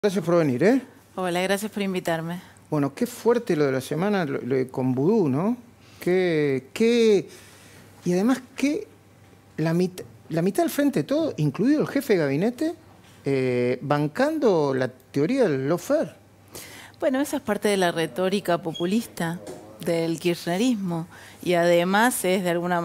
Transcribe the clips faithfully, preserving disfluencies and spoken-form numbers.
Gracias por venir, ¿eh? Hola, gracias por invitarme. Bueno, qué fuerte lo de la semana lo, lo de con Vudú, ¿no? Qué, qué, y además que la, mit, la mitad del frente de todo, incluido el jefe de gabinete, eh, bancando la teoría del lawfare. Bueno, esa es parte de la retórica populista del kirchnerismo y además es de alguna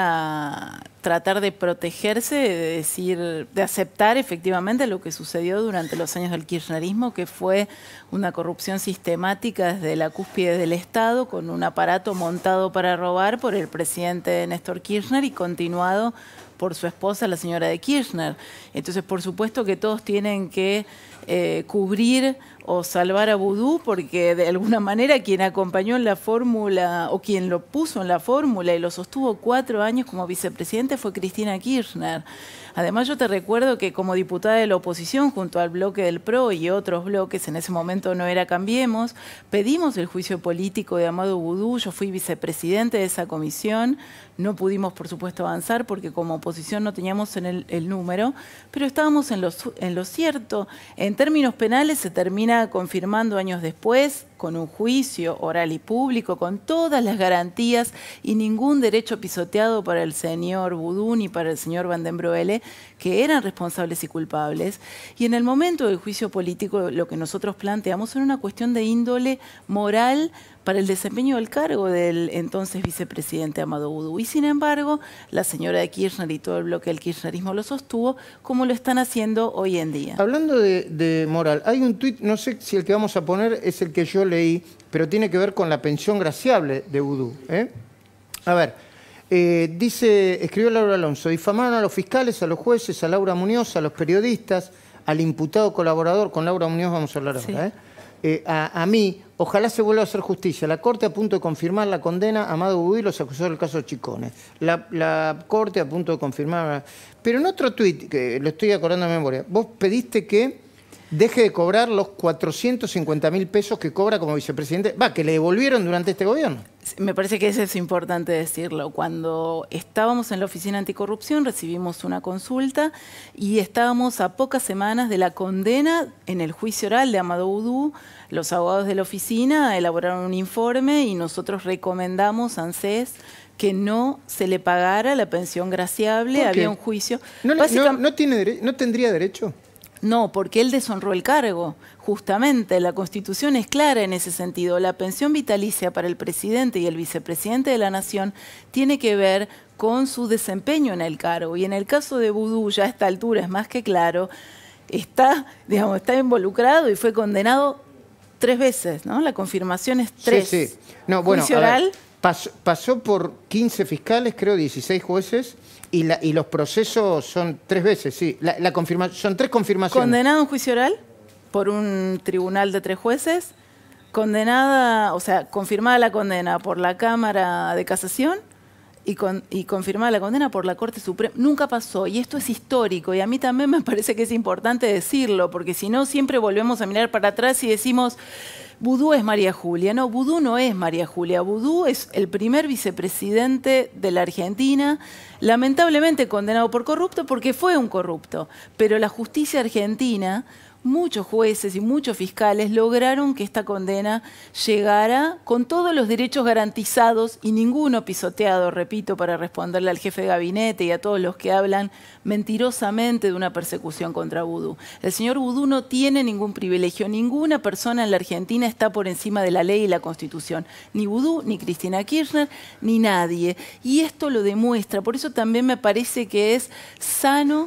manera tratar de protegerse, de decir, de aceptar efectivamente lo que sucedió durante los años del kirchnerismo, que fue una corrupción sistemática desde la cúspide del Estado, con un aparato montado para robar por el presidente Néstor Kirchner y continuado por su esposa, la señora de Kirchner. Entonces, por supuesto que todos tienen que eh, cubrir o salvar a Vudú, porque de alguna manera quien acompañó en la fórmula o quien lo puso en la fórmula y lo sostuvo cuatro años como vicepresidente fue Cristina Kirchner. Además, yo te recuerdo que como diputada de la oposición, junto al bloque del P R O y otros bloques, en ese momento no era Cambiemos, pedimos el juicio político de Amado Vudú. Yo fui vicepresidente de esa comisión. No pudimos, por supuesto, avanzar porque como oposición no teníamos en el, el número, pero estábamos en lo, en lo cierto. En términos penales se termina confirmando años después, con un juicio oral y público, con todas las garantías y ningún derecho pisoteado para el señor Vudú ni para el señor Van den Broele, que eran responsables y culpables. Y en el momento del juicio político lo que nosotros planteamos era una cuestión de índole moral para el desempeño del cargo del entonces vicepresidente Amado Vudú. Y sin embargo, la señora de Kirchner y todo el bloque del kirchnerismo lo sostuvo, como lo están haciendo hoy en día. Hablando de, de moral, hay un tuit, no sé si el que vamos a poner es el que yo leí, pero tiene que ver con la pensión graciable de Vudú, ¿eh? A ver, eh, dice, escribió Laura Alonso, difamaron a los fiscales, a los jueces, a Laura Muñoz, a los periodistas, al imputado colaborador, con Laura Muñoz vamos a hablar sí. ahora, ¿eh? Eh, a, a mí, ojalá se vuelva a hacer justicia. La Corte a punto de confirmar la condena a Amado Vudú y los acusados del caso Chicones. La, la Corte a punto de confirmar... Pero en otro tuit, que lo estoy acordando de memoria, vos pediste que deje de cobrar los cuatrocientos cincuenta mil pesos que cobra como vicepresidente, va, que le devolvieron durante este gobierno. Me parece que eso es importante decirlo. Cuando estábamos en la Oficina Anticorrupción recibimos una consulta y estábamos a pocas semanas de la condena en el juicio oral de Amado Vudú. Los abogados de la oficina elaboraron un informe y nosotros recomendamos a ANSES que no se le pagara la pensión graciable. Había un juicio. ¿No, no, no, tiene ¿No tendría derecho? No, porque él deshonró el cargo. Justamente, la Constitución es clara en ese sentido. La pensión vitalicia para el presidente y el vicepresidente de la Nación tiene que ver con su desempeño en el cargo. Y en el caso de Vudú, ya a esta altura es más que claro, está, digamos, está involucrado y fue condenado tres veces, ¿no? La confirmación es tres. Sí, sí. No, bueno, juicio oral. Pasó, pasó por quince fiscales, creo, dieciséis jueces, y, la, y los procesos son tres veces, sí. La, la confirma, son tres confirmaciones. Condenado en juicio oral por un tribunal de tres jueces, condenada, o sea, confirmada la condena por la Cámara de Casación y, con, y confirmada la condena por la Corte Suprema. Nunca pasó, y esto es histórico, y a mí también me parece que es importante decirlo, porque si no siempre volvemos a mirar para atrás y decimos... Vudú es María Julia. No, Vudú no es María Julia. Vudú es el primer vicepresidente de la Argentina, lamentablemente condenado por corrupto porque fue un corrupto. Pero la justicia argentina, muchos jueces y muchos fiscales lograron que esta condena llegara con todos los derechos garantizados y ninguno pisoteado, repito, para responderle al jefe de gabinete y a todos los que hablan mentirosamente de una persecución contra Vudú. El señor Vudú no tiene ningún privilegio, ninguna persona en la Argentina está por encima de la ley y la Constitución, ni Vudú, ni Cristina Kirchner, ni nadie. Y esto lo demuestra, por eso también me parece que es sano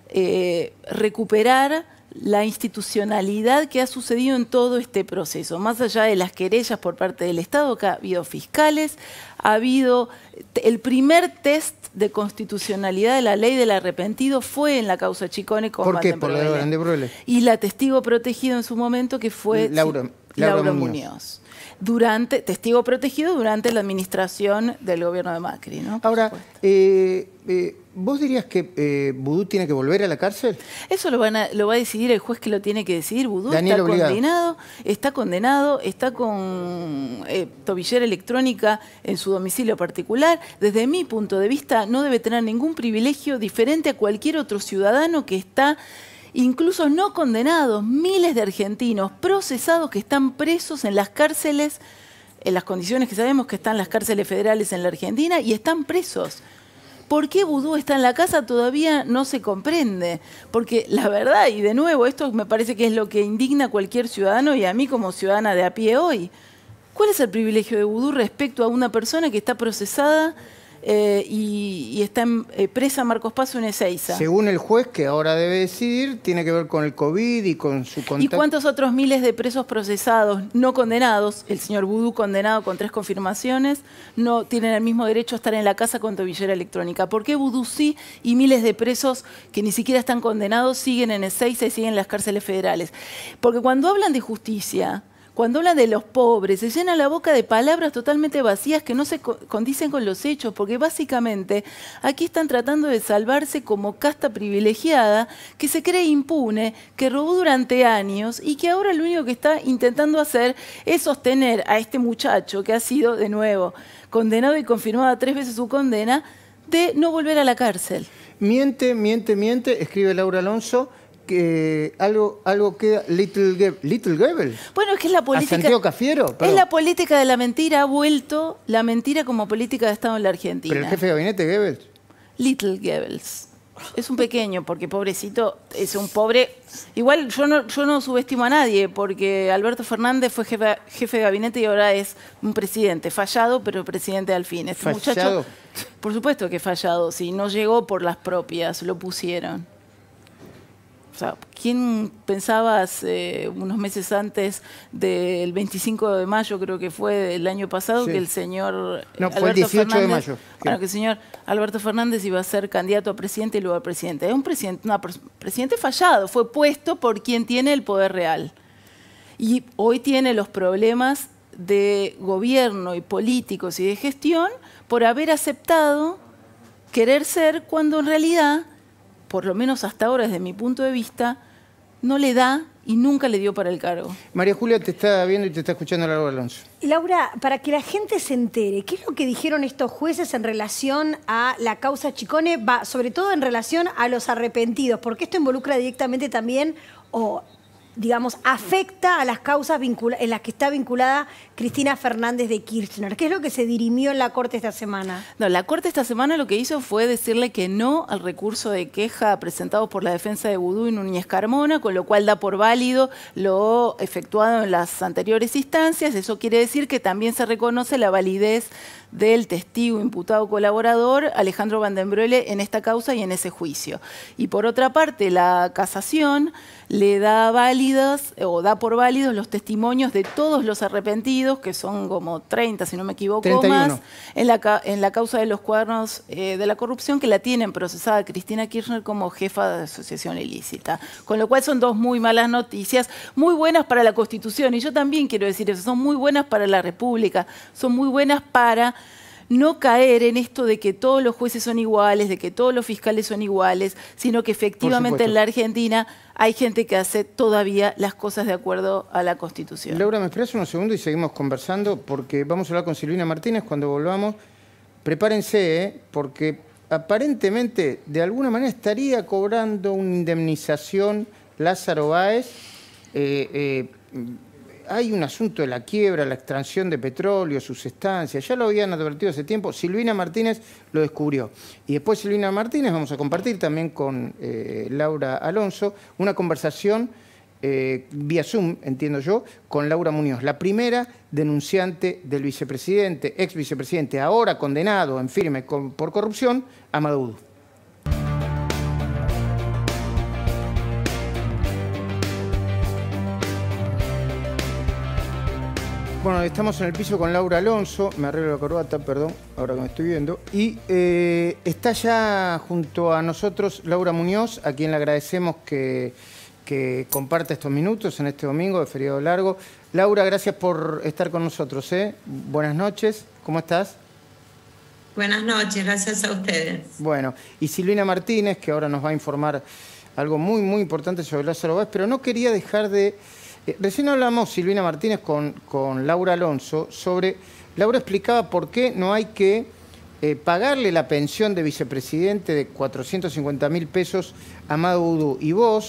eh, recuperar la institucionalidad que ha sucedido en todo este proceso. Más allá de las querellas por parte del Estado, que ha habido fiscales, ha habido el primer test de constitucionalidad de la ley del arrepentido fue en la causa Chicones con ¿Por qué? Por la de Van den Broele. Y la testigo protegido en su momento que fue Laura, Laura, Laura Muñoz. Muñoz. Durante, testigo protegido durante la administración del gobierno de Macri, ¿no? Ahora, eh, eh, ¿vos dirías que eh, Vudú tiene que volver a la cárcel? Eso lo, van a, lo va a decidir el juez que lo tiene que decidir. Vudú Daniel está Obligado. condenado, está condenado, está con eh, tobillera electrónica en su domicilio particular. Desde mi punto de vista, no debe tener ningún privilegio diferente a cualquier otro ciudadano que está incluso no condenados, miles de argentinos procesados que están presos en las cárceles, en las condiciones que sabemos que están las cárceles federales en la Argentina, y están presos. ¿Por qué Vudú está en la casa? Todavía no se comprende. Porque la verdad, y de nuevo, esto me parece que es lo que indigna a cualquier ciudadano y a mí como ciudadana de a pie hoy. ¿Cuál es el privilegio de Vudú respecto a una persona que está procesada eh, y, y está en, eh, presa Marcos Paz en Ezeiza? Según el juez, que ahora debe decidir, tiene que ver con el COVID y con su contacto. ¿Y cuántos otros miles de presos procesados no condenados, el señor Vudú condenado con tres confirmaciones, no tienen el mismo derecho a estar en la casa con tobillera electrónica? ¿Por qué Vudú sí y miles de presos que ni siquiera están condenados siguen en Ezeiza y siguen en las cárceles federales? Porque cuando hablan de justicia, cuando hablan de los pobres, se llena la boca de palabras totalmente vacías que no se condicen con los hechos, porque básicamente aquí están tratando de salvarse como casta privilegiada que se cree impune, que robó durante años y que ahora lo único que está intentando hacer es sostener a este muchacho que ha sido, de nuevo, condenado y confirmada tres veces su condena, de no volver a la cárcel. Miente, miente, miente, escribe Laura Alonso. Que algo, algo queda Little Goebbels. Little Goebbels. Bueno, es que es la política. ¿A Santiago Cafiero? Perdón. Es la política de la mentira, ha vuelto la mentira como política de Estado en la Argentina. ¿Pero el jefe de gabinete Goebbels? Little Goebbels. Es un pequeño, porque pobrecito, es un pobre. Igual yo no, yo no subestimo a nadie, porque Alberto Fernández fue jefe, jefe de gabinete y ahora es un presidente. Fallado, pero presidente al fin. Este ¿Fallado? Muchacho, por supuesto que fallado. Si no llegó por las propias, lo pusieron. O sea, ¿quién pensaba hace unos meses antes del veinticinco de mayo, creo que fue del año pasado, sí, que el señor no, Alberto fue el dieciocho Fernández, de mayo. Bueno, que el señor Alberto Fernández iba a ser candidato a presidente y luego a presidente? Es un presidente, una, presidente fallado, fue puesto por quien tiene el poder real. Y hoy tiene los problemas de gobierno y políticos y de gestión por haber aceptado querer ser cuando en realidad, por lo menos hasta ahora desde mi punto de vista, no le da y nunca le dio para el cargo. María Julia te está viendo y te está escuchando Laura Alonso. Laura, para que la gente se entere, ¿qué es lo que dijeron estos jueces en relación a la causa Chicone, va, sobre todo en relación a los arrepentidos? Porque esto involucra directamente también, o digamos, afecta a las causas en las que está vinculada Cristina Fernández de Kirchner. ¿Qué es lo que se dirimió en la Corte esta semana? No, la Corte esta semana lo que hizo fue decirle que no al recurso de queja presentado por la defensa de Vudú y Núñez Carmona, con lo cual da por válido lo efectuado en las anteriores instancias. Eso quiere decir que también se reconoce la validez del testigo imputado colaborador Alejandro Van den Broele en esta causa y en ese juicio. Y por otra parte, la casación le da válidas o da por válidos los testimonios de todos los arrepentidos, que son como treinta, si no me equivoco, treinta y uno más, en la, en la causa de los cuernos eh, de la corrupción, que la tienen procesada Cristina Kirchner como jefa de asociación ilícita. Con lo cual son dos muy malas noticias, muy buenas para la Constitución, y yo también quiero decir eso, son muy buenas para la República, son muy buenas para no caer en esto de que todos los jueces son iguales, de que todos los fiscales son iguales, sino que efectivamente en la Argentina hay gente que hace todavía las cosas de acuerdo a la Constitución. Laura, me esperas unos segundos y seguimos conversando, porque vamos a hablar con Silvina Martínez cuando volvamos. Prepárense, ¿eh? Porque aparentemente, de alguna manera, estaría cobrando una indemnización Lázaro Báez. Eh, eh, Hay un asunto de la quiebra, la extracción de petróleo, sus estancias. Ya lo habían advertido hace tiempo. Silvina Martínez lo descubrió. Y después Silvina Martínez vamos a compartir también con eh, Laura Alonso una conversación eh, vía Zoom, entiendo yo, con Laura Muñoz, la primera denunciante del vicepresidente, ex vicepresidente, ahora condenado en firme con, por corrupción, Amado Vudú. Bueno, estamos en el piso con Laura Alonso, me arreglo la corbata, perdón, ahora que me estoy viendo, y eh, está ya junto a nosotros Laura Muñoz, a quien le agradecemos que, que comparta estos minutos en este domingo de feriado largo. Laura, gracias por estar con nosotros, ¿eh? Buenas noches, ¿cómo estás? Buenas noches, gracias a ustedes. Bueno, y Silvina Martínez, que ahora nos va a informar algo muy, muy importante sobre Lázaro Báez, pero no quería dejar de... Eh, recién hablamos, Silvina Martínez, con, con Laura Alonso, sobre... Laura explicaba por qué no hay que eh, pagarle la pensión de vicepresidente de cuatrocientos cincuenta mil pesos a Amado Vudú. Y vos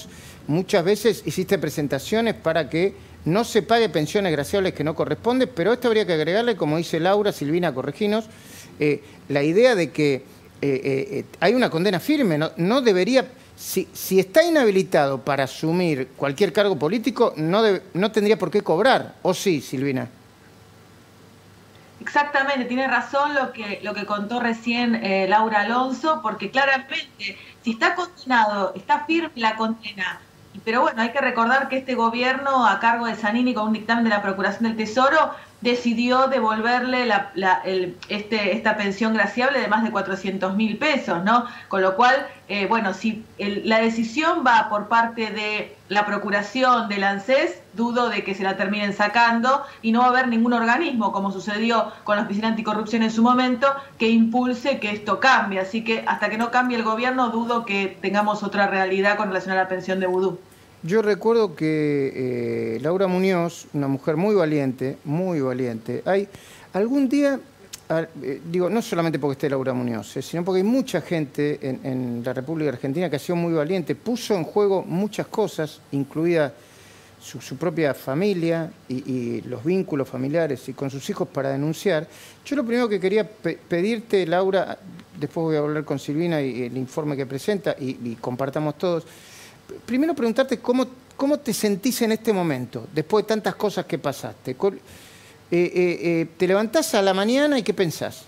muchas veces hiciste presentaciones para que no se pague pensiones graciables que no corresponden, pero esto habría que agregarle, como dice Laura, Silvina, correginos, eh, la idea de que eh, eh, hay una condena firme, no, no debería... Si, si está inhabilitado para asumir cualquier cargo político, no, debe, no tendría por qué cobrar, ¿o sí, Silvina? Exactamente, tiene razón lo que, lo que contó recién eh, Laura Alonso, porque claramente, si está condenado, está firme la condena, pero bueno, hay que recordar que este gobierno, a cargo de Zanini, con un dictamen de la Procuración del Tesoro, decidió devolverle la, la, el, este, esta pensión graciable de más de cuatrocientos mil pesos, ¿no? Con lo cual, eh, bueno, si el, la decisión va por parte de la Procuración del ANSES, dudo de que se la terminen sacando y no va a haber ningún organismo, como sucedió con la Oficina Anticorrupción en su momento, que impulse que esto cambie. Así que hasta que no cambie el gobierno, dudo que tengamos otra realidad con relación a la pensión de vudú. Yo recuerdo que eh, Laura Muñoz, una mujer muy valiente, muy valiente, hay algún día, eh, digo, no solamente porque esté Laura Muñoz, eh, sino porque hay mucha gente en, en la República Argentina que ha sido muy valiente, puso en juego muchas cosas, incluida su, su propia familia y, y los vínculos familiares y con sus hijos para denunciar. Yo lo primero que quería pe pedirte, Laura, después voy a hablar con Silvina y, y el informe que presenta y, y compartamos todos. Primero preguntarte cómo, cómo te sentís en este momento, después de tantas cosas que pasaste. Eh, eh, eh, ¿Te levantás a la mañana y qué pensás?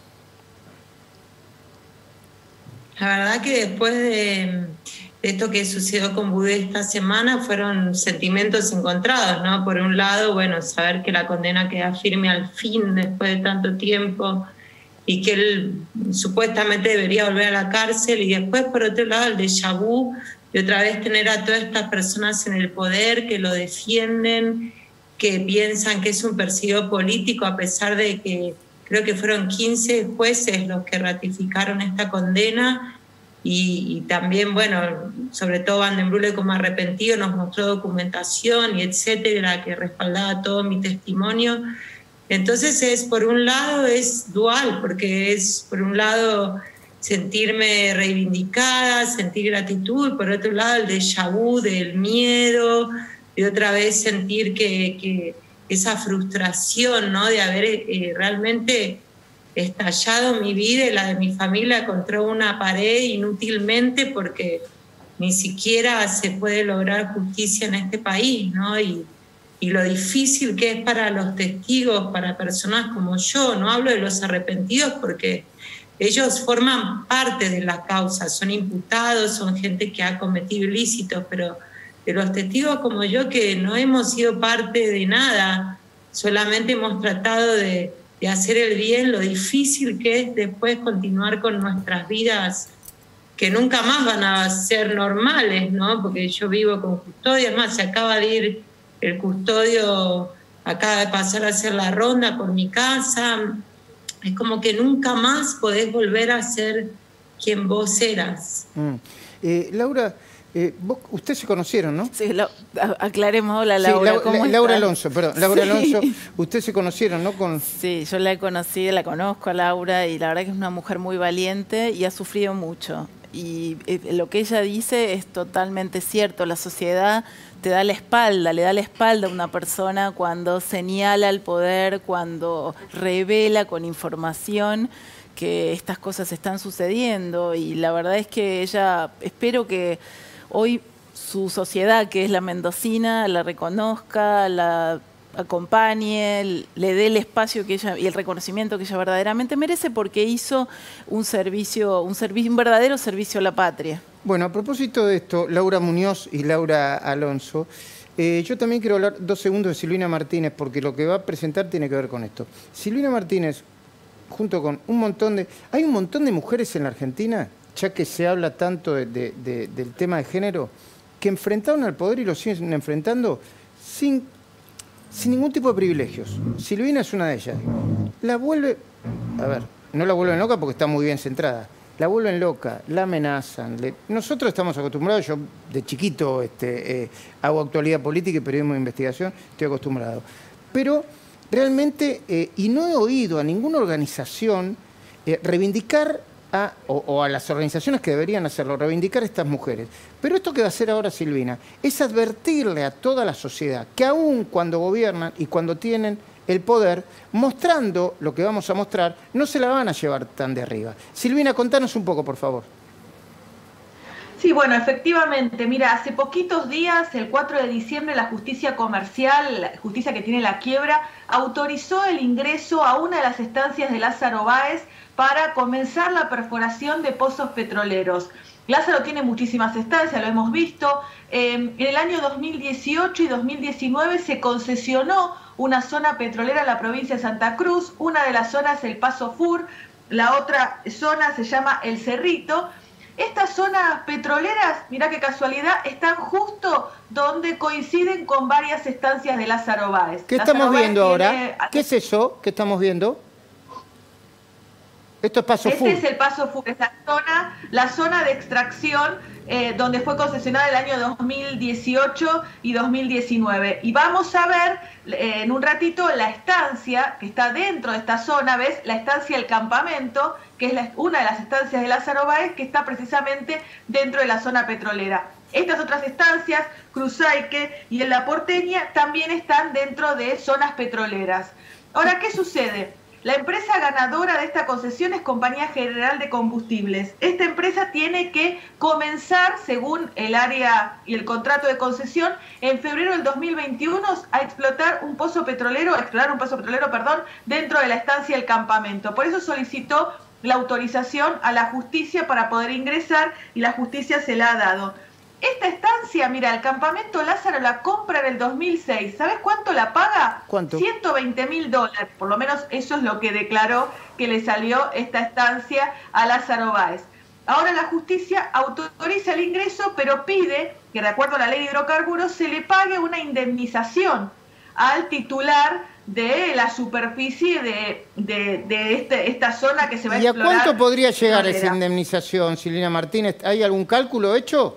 La verdad que después de, de esto que sucedió con Vudú esta semana fueron sentimientos encontrados, ¿no? Por un lado, bueno, saber que la condena queda firme al fin después de tanto tiempo y que él supuestamente debería volver a la cárcel, y después, por otro lado, el déjà vu de otra vez tener a todas estas personas en el poder que lo defienden, que piensan que es un perseguido político, a pesar de que creo que fueron quince jueces los que ratificaron esta condena, y, y también, bueno, sobre todo Van den Broeke como arrepentido nos mostró documentación y etcétera, que respaldaba todo mi testimonio. Entonces, es por un lado es dual, porque es por un lado sentirme reivindicada, sentir gratitud, y por otro lado el déjà vu del miedo, de otra vez sentir que, que esa frustración, ¿no? De haber eh, realmente estallado mi vida y la de mi familia contra una pared inútilmente, porque ni siquiera se puede lograr justicia en este país, ¿no? Y, y lo difícil que es para los testigos, para personas como yo. No hablo de los arrepentidos porque ellos forman parte de la causa, son imputados, son gente que ha cometido ilícitos, pero de los testigos como yo, que no hemos sido parte de nada, solamente hemos tratado de, de hacer el bien, lo difícil que es después continuar con nuestras vidas, que nunca más van a ser normales, ¿no? Porque yo vivo con custodia, además se acaba de ir el custodio, acaba de pasar a hacer la ronda por mi casa. Es como que nunca más podés volver a ser quien vos eras. Mm. Eh, Laura, eh, vos, ustedes se conocieron, ¿no? Sí, lo, aclaremos. Hola, Laura. Sí, la, ¿cómo la, Laura estás? Alonso, perdón. Laura Sí. Alonso, ustedes se conocieron, ¿no? Con... Sí, yo la he conocido, la conozco a Laura, y la verdad que es una mujer muy valiente y ha sufrido mucho. Y eh, lo que ella dice es totalmente cierto. La sociedad te da la espalda, le da la espalda a una persona cuando señala el poder, cuando revela con información que estas cosas están sucediendo. Y la verdad es que ella, espero que hoy su sociedad, que es la mendocina, la reconozca, la acompañe, le dé el espacio que ella y el reconocimiento que ella verdaderamente merece, porque hizo un servicio, un servicio, un verdadero servicio a la patria. Bueno, a propósito de esto, Laura Muñoz y Laura Alonso, eh, yo también quiero hablar dos segundos de Silvina Martínez, porque lo que va a presentar tiene que ver con esto. Silvina Martínez, junto con un montón de... Hay un montón de mujeres en la Argentina, ya que se habla tanto de, de, de, del tema de género, que enfrentaron al poder y lo siguen enfrentando sin... sin ningún tipo de privilegios. Silvina es una de ellas. La vuelve... A ver, no la vuelven loca porque está muy bien centrada. La vuelven loca, la amenazan. Le... Nosotros estamos acostumbrados, yo de chiquito este, eh, hago actualidad política y periodismo de investigación, estoy acostumbrado. Pero realmente, eh, y no he oído a ninguna organización eh, reivindicar a, o, o a las organizaciones que deberían hacerlo, reivindicar a estas mujeres. Pero esto que va a hacer ahora Silvina es advertirle a toda la sociedad que aún cuando gobiernan y cuando tienen el poder, mostrando lo que vamos a mostrar, no se la van a llevar tan de arriba. Silvina, contanos un poco, por favor. Sí, bueno, efectivamente, mira, hace poquitos días, el cuatro de diciembre, la justicia comercial, la justicia que tiene la quiebra, autorizó el ingreso a una de las estancias de Lázaro Báez para comenzar la perforación de pozos petroleros. Lázaro tiene muchísimas estancias, lo hemos visto. Eh, en el año dos mil dieciocho y dos mil diecinueve se concesionó una zona petrolera en la provincia de Santa Cruz, una de las zonas el Paso Fur, la otra zona se llama El Cerrito. Estas zonas petroleras, mirá qué casualidad, están justo donde coinciden con varias estancias de Lázaro Báez. ¿Qué Lázaro estamos Báez viendo ahora? tiene... ¿Qué es eso que estamos viendo? Esto es Paso Este Fur. es el Paso Fur, esa zona, la zona de extracción eh, donde fue concesionada el año dos mil dieciocho y dos mil diecinueve. Y vamos a ver eh, en un ratito la estancia que está dentro de esta zona, ¿ves? La estancia El Campamento, que es la, una de las estancias de Lázaro Báez, que está precisamente dentro de la zona petrolera. Estas otras estancias, Cruzaique y en La Porteña, también están dentro de zonas petroleras. Ahora, ¿qué sucede? La empresa ganadora de esta concesión es Compañía General de Combustibles. Esta empresa tiene que comenzar, según el área y el contrato de concesión, en febrero del dos mil veintiuno a explotar un pozo petrolero, a explorar un pozo petrolero, perdón, dentro de la estancia El Campamento. Por eso solicitó la autorización a la justicia para poder ingresar y la justicia se la ha dado. Esta estancia, mira, el Campamento Lázaro la compra en el dos mil seis. ¿Sabes cuánto la paga? ¿Cuánto? ciento veinte mil dólares. Por lo menos eso es lo que declaró que le salió esta estancia a Lázaro Báez. Ahora la justicia autoriza el ingreso, pero pide que, de acuerdo a la ley de hidrocarburos, se le pague una indemnización al titular de la superficie de, de, de este, esta zona que se va a ¿Y a explorar. cuánto podría llegar petrolera. esa indemnización, Silvina Martínez? ¿Hay algún cálculo hecho?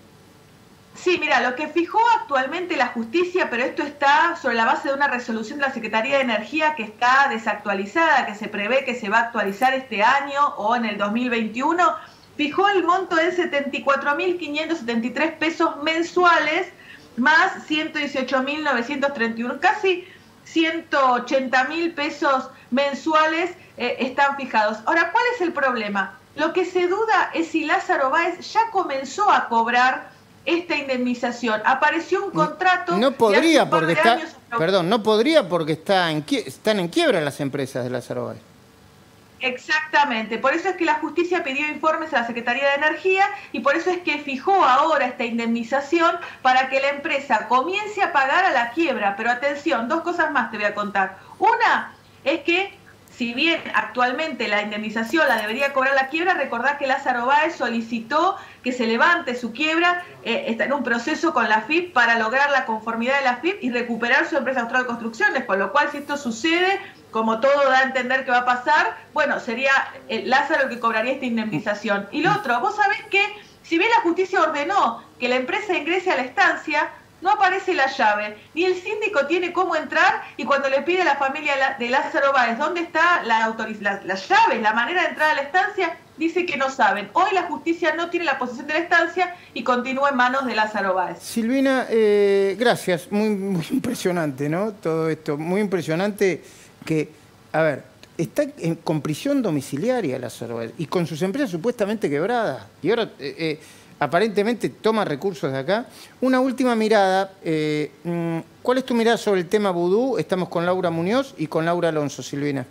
Sí, mira, lo que fijó actualmente la justicia, pero esto está sobre la base de una resolución de la Secretaría de Energía que está desactualizada, que se prevé que se va a actualizar este año o en el dos mil veintiuno, fijó el monto en setenta y cuatro mil quinientos setenta y tres pesos mensuales más ciento dieciocho mil novecientos treinta y uno, casi ciento ochenta mil pesos mensuales eh, están fijados. Ahora, ¿cuál es el problema? Lo que se duda es si Lázaro Báez ya comenzó a cobrar esta indemnización. Apareció un contrato. No podría un par porque de está, años... perdón, no podría porque está en, están en quiebra las empresas de Lázaro Báez. Exactamente, por eso es que la justicia pidió informes a la Secretaría de Energía y por eso es que fijó ahora esta indemnización para que la empresa comience a pagar a la quiebra. Pero atención, dos cosas más te voy a contar. Una es que si bien actualmente la indemnización la debería cobrar la quiebra, recordad que Lázaro Báez solicitó que se levante su quiebra, eh, está en un proceso con la A F I P para lograr la conformidad de la A F I P y recuperar su empresa austral de construcciones, con lo cual si esto sucede, como todo da a entender que va a pasar, bueno, sería eh, Lázaro el que cobraría esta indemnización. Y lo otro, vos sabés que si bien la justicia ordenó que la empresa ingrese a la estancia, no aparece la llave, ni el síndico tiene cómo entrar, y cuando le pide a la familia de Lázaro Báez dónde está la, la, la llave, la manera de entrar a la estancia, dice que no saben. Hoy la justicia no tiene la posesión de la estancia y continúa en manos de Lázaro Báez. Silvina, eh, gracias, muy, muy impresionante, ¿no? Todo esto, muy impresionante que, a ver, está en, con prisión domiciliaria Lázaro Báez y con sus empresas supuestamente quebradas, y ahora... Eh, eh, aparentemente toma recursos de acá. Una última mirada. Eh, ¿Cuál es tu mirada sobre el tema vudú? Estamos con Laura Muñoz y con Laura Alonso, Silvina.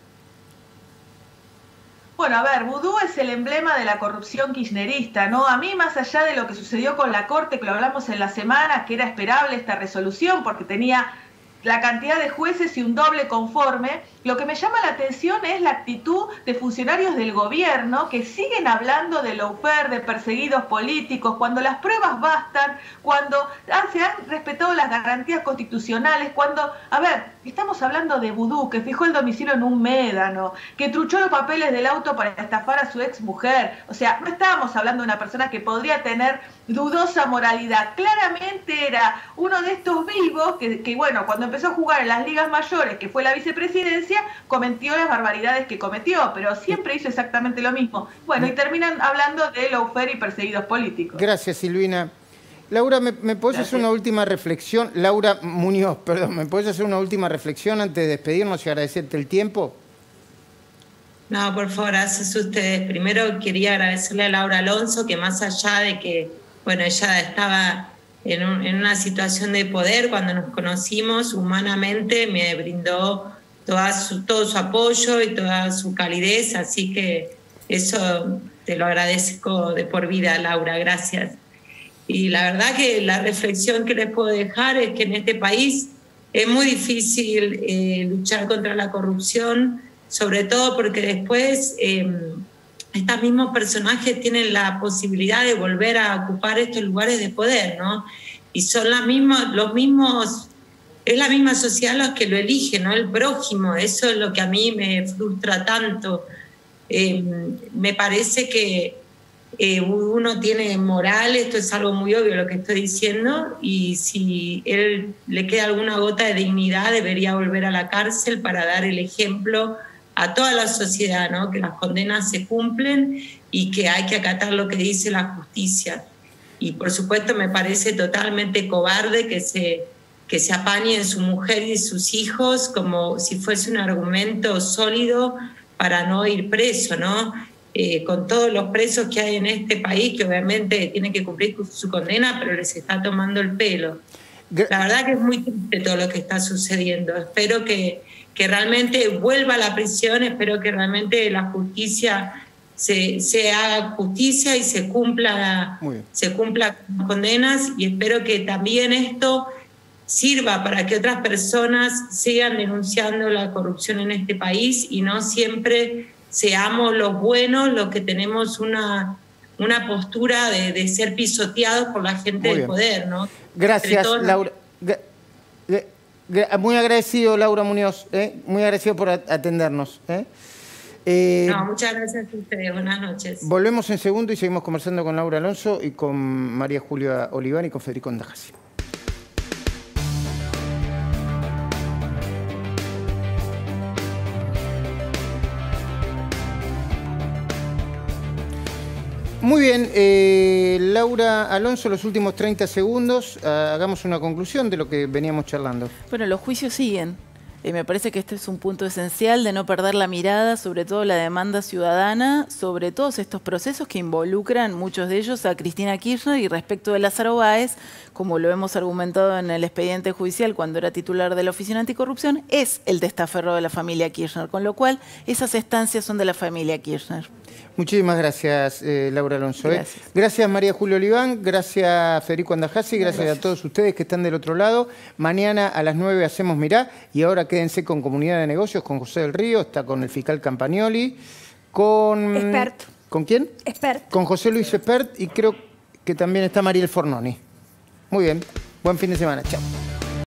Bueno, a ver, vudú es el emblema de la corrupción kirchnerista, ¿no? A mí, más allá de lo que sucedió con la Corte, que lo hablamos en la semana, que era esperable esta resolución porque tenía la cantidad de jueces y un doble conforme, lo que me llama la atención es la actitud de funcionarios del gobierno que siguen hablando de lawfare, de perseguidos políticos, cuando las pruebas bastan, cuando han, se han respetado las garantías constitucionales, cuando, a ver, estamos hablando de vudú, que fijó el domicilio en un médano, que truchó los papeles del auto para estafar a su ex mujer. O sea, no estábamos hablando de una persona que podría tener dudosa moralidad. Claramente era uno de estos vivos que, que bueno, cuando empezó a jugar en las ligas mayores, que fue la vicepresidencia, cometió las barbaridades que cometió, pero siempre hizo exactamente lo mismo. Bueno, y terminan hablando de lawfare y perseguidos políticos. Gracias, Silvina. Laura, ¿me, me podés hacer una última reflexión? Laura Muñoz, perdón, ¿me podés hacer una última reflexión antes de despedirnos y agradecerte el tiempo? No, por favor, haces ustedes. Primero quería agradecerle a Laura Alonso, que más allá de que, bueno, ella estaba en, un, en una situación de poder cuando nos conocimos, humanamente me brindó toda su, todo su apoyo y toda su calidez, así que eso te lo agradezco de por vida, Laura, gracias. Y la verdad que la reflexión que les puedo dejar es que en este país es muy difícil eh, luchar contra la corrupción, sobre todo porque después eh, estos mismos personajes tienen la posibilidad de volver a ocupar estos lugares de poder, ¿no? Y son las mismas, los mismos, es la misma sociedad los que lo eligen, ¿no? El prójimo, eso es lo que a mí me frustra tanto. Eh, me parece que eh, uno tiene moral, esto es algo muy obvio lo que estoy diciendo, y si él le queda alguna gota de dignidad debería volver a la cárcel para dar el ejemplo a toda la sociedad, ¿no? Que las condenas se cumplen y que hay que acatar lo que dice la justicia. Y por supuesto me parece totalmente cobarde que se, que se apañen su mujer y sus hijos como si fuese un argumento sólido para no ir preso, ¿no? Eh, con todos los presos que hay en este país, que obviamente tienen que cumplir su condena, pero les está tomando el pelo. La verdad que es muy triste todo lo que está sucediendo. Espero que, que realmente vuelva a la prisión, espero que realmente la justicia se, se haga justicia y se cumpla, se cumpla con las condenas, y espero que también esto sirva para que otras personas sigan denunciando la corrupción en este país y no siempre seamos los buenos los que tenemos una, una postura de, de ser pisoteados por la gente Muy del bien. poder, ¿no? Gracias, todos... Laura. Muy agradecido, Laura Muñoz, ¿eh? Muy agradecido por atendernos. ¿eh? Eh, no, muchas gracias a ustedes. Buenas noches. Volvemos en segundo y seguimos conversando con Laura Alonso y con María Julia Oliván y con Federico Ndajasi. Muy bien, eh, Laura Alonso, los últimos treinta segundos, uh, hagamos una conclusión de lo que veníamos charlando. Bueno, los juicios siguen. Y me parece que este es un punto esencial de no perder la mirada, sobre todo la demanda ciudadana, sobre todos estos procesos que involucran, muchos de ellos, a Cristina Kirchner, y respecto de Lázaro Báez, como lo hemos argumentado en el expediente judicial cuando era titular de la Oficina Anticorrupción, es el testaferro de la familia Kirchner, con lo cual esas estancias son de la familia Kirchner. Muchísimas gracias, eh, Laura Alonso. Gracias. Eh. Gracias, María Julia Oliván. Gracias, Federico Ndajasi. Gracias, gracias a todos ustedes que están del otro lado. Mañana a las nueve hacemos Mirá. Y ahora quédense con Comunidad de Negocios, con José del Río. Está con el fiscal Campagnoli. Con... Expert. ¿Con quién? Expert. Con José Luis Expert. Y creo que también está Mariel Fornoni. Muy bien. Buen fin de semana. Chao.